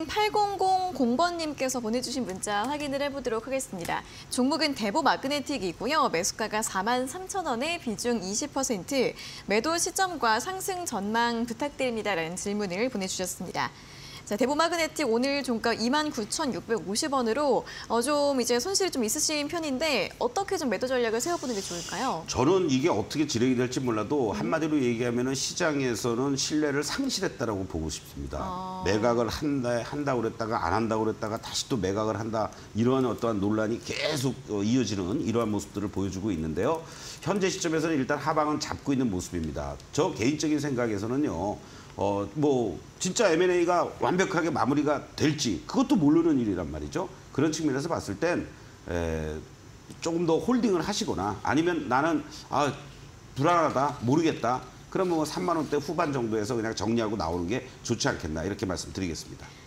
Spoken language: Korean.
8000번님께서 보내주신 문자 확인을 해보도록 하겠습니다. 종목은 대보 마그네틱이고요. 매수가가 43,000원에 비중 20%, 매도 시점과 상승 전망 부탁드립니다라는 질문을 보내주셨습니다. 자, 대보 마그네틱 오늘 종가 29,650원으로 좀 이제 손실이 좀 있으신 편인데 어떻게 좀 매도 전략을 세워보는 게 좋을까요? 저는 이게 어떻게 진행이 될지 몰라도 한마디로 얘기하면은 시장에서는 신뢰를 상실했다라고 보고 싶습니다. 매각을 한다고 그랬다가 안 한다고 그랬다가 다시 또 매각을 한다. 이러한 어떠한 논란이 계속 이어지는 이러한 모습들을 보여주고 있는데요. 현재 시점에서는 일단 하방은 잡고 있는 모습입니다. 저 개인적인 생각에서는요. 진짜 M&A가 완벽하게 마무리가 될지 그것도 모르는 일이란 말이죠. 그런 측면에서 봤을 땐 조금 더 홀딩을 하시거나 아니면 나는 불안하다, 모르겠다. 그러면 3만 원대 후반 정도에서 그냥 정리하고 나오는 게 좋지 않겠나 이렇게 말씀드리겠습니다.